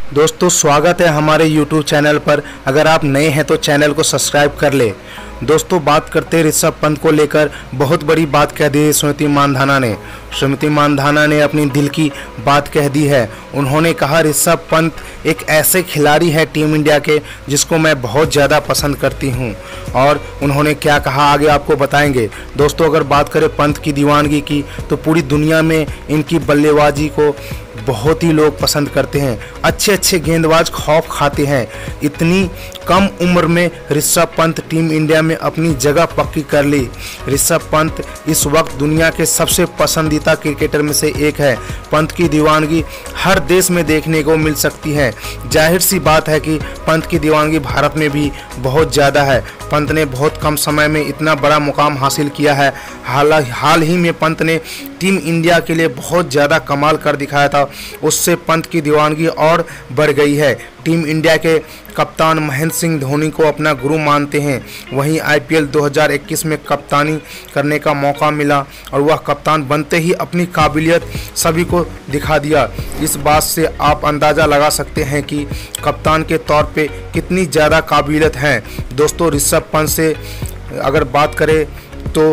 दोस्तों स्वागत है हमारे YouTube चैनल पर। अगर आप नए हैं तो चैनल को सब्सक्राइब कर ले। दोस्तों बात करते हैं ऋषभ पंत को लेकर। बहुत बड़ी बात कह दी है स्मृति मानधना ने। स्मृति मानधना ने अपनी दिल की बात कह दी है। उन्होंने कहा ऋषभ पंत एक ऐसे खिलाड़ी है टीम इंडिया के जिसको मैं बहुत ज़्यादा पसंद करती हूं। और उन्होंने क्या कहा आगे आपको बताएंगे। दोस्तों अगर बात करें पंत की दीवानगी की तो पूरी दुनिया में इनकी बल्लेबाजी को बहुत ही लोग पसंद करते हैं। अच्छे अच्छे गेंदबाज खौफ खाते हैं। इतनी कम उम्र में ऋषभ पंत टीम इंडिया में अपनी जगह पक्की कर ली। ऋषभ पंत इस वक्त दुनिया के सबसे पसंदीदा क्रिकेटर में से एक है। पंत की दीवानगी हर देश में देखने को मिल सकती है। जाहिर सी बात है कि पंत की दीवानगी भारत में भी बहुत ज़्यादा है। पंत ने बहुत कम समय में इतना बड़ा मुकाम हासिल किया है। हाल ही में पंत ने टीम इंडिया के लिए बहुत ज़्यादा कमाल कर दिखाया था। उससे पंत की दीवानगी और बढ़ गई है। टीम इंडिया के कप्तान महेंद्र सिंह धोनी को अपना गुरु मानते हैं। वहीं IPL 2021 में कप्तानी करने का मौका मिला और वह कप्तान बनते ही अपनी काबिलियत सभी को दिखा दिया। इस बात से आप अंदाज़ा लगा सकते हैं कि कप्तान के तौर पे कितनी ज़्यादा काबिलियत है। दोस्तों ऋषभ पंत से अगर बात करें तो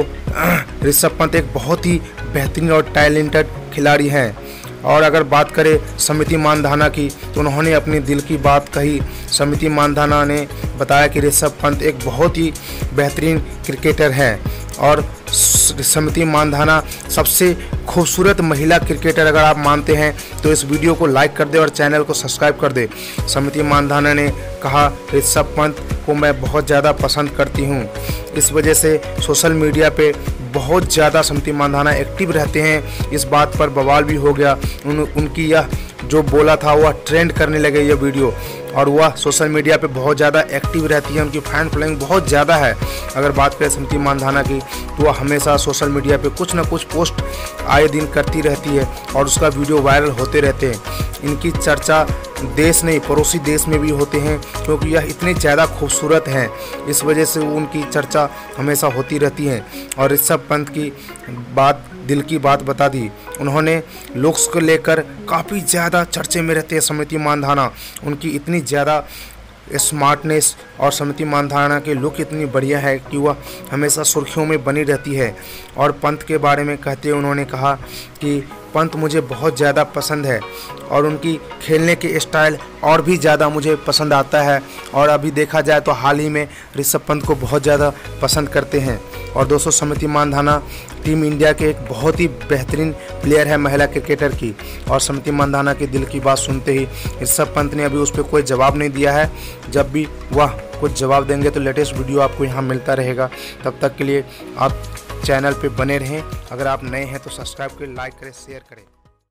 ऋषभ पंत एक बहुत ही बेहतरीन और टैलेंटेड खिलाड़ी हैं। और अगर बात करें स्मृति मानधना की तो उन्होंने अपनी दिल की बात कही। स्मृति मानधना ने बताया कि ऋषभ पंत एक बहुत ही बेहतरीन क्रिकेटर हैं और स्मृति मानधना सबसे खूबसूरत महिला क्रिकेटर अगर आप मानते हैं तो इस वीडियो को लाइक कर दे और चैनल को सब्सक्राइब कर दे। स्मृति मानधना ने कहा ऋषभ पंत को मैं बहुत ज़्यादा पसंद करती हूँ। इस वजह से सोशल मीडिया पे बहुत ज़्यादा स्मृति मानधना एक्टिव रहते हैं। इस बात पर बवाल भी हो गया। उनकी यह जो बोला था वह ट्रेंड करने लगे ये वीडियो और वह सोशल मीडिया पे बहुत ज़्यादा एक्टिव रहती है। उनकी फैन फॉलोइंग बहुत ज़्यादा है। अगर बात करें स्मृति मानधना की तो वह हमेशा सोशल मीडिया पे कुछ ना कुछ पोस्ट आए दिन करती रहती है और उसका वीडियो वायरल होते रहते हैं। इनकी चर्चा देश नहीं पड़ोसी देश में भी होते हैं क्योंकि यह इतने ज़्यादा खूबसूरत हैं। इस वजह से उनकी चर्चा हमेशा होती रहती है। और ऋषभ पंत की बात दिल की बात बता दी। उन्होंने लुक्स को लेकर काफ़ी ज़्यादा चर्चे में रहते हैं स्मृति मानधना। उनकी इतनी ज़्यादा स्मार्टनेस और स्मृति मानधना की लुक इतनी बढ़िया है कि वह हमेशा सुर्खियों में बनी रहती है। और पंत के बारे में कहते हुए उन्होंने कहा कि पंत मुझे बहुत ज़्यादा पसंद है और उनकी खेलने के स्टाइल और भी ज़्यादा मुझे पसंद आता है। और अभी देखा जाए तो हाल ही में ऋषभ पंत को बहुत ज़्यादा पसंद करते हैं। और दोस्तों स्मृति मानधना टीम इंडिया के एक बहुत ही बेहतरीन प्लेयर है महिला क्रिकेटर की। और स्मृति मानधना की दिल की बात सुनते ही ऋषभ पंत ने अभी उस पर कोई जवाब नहीं दिया है। जब भी वह कुछ जवाब देंगे तो लेटेस्ट वीडियो आपको यहाँ मिलता रहेगा। तब तक के लिए आप चैनल पे बने रहें। अगर आप नए हैं तो सब्सक्राइब करें, लाइक करें, शेयर करें।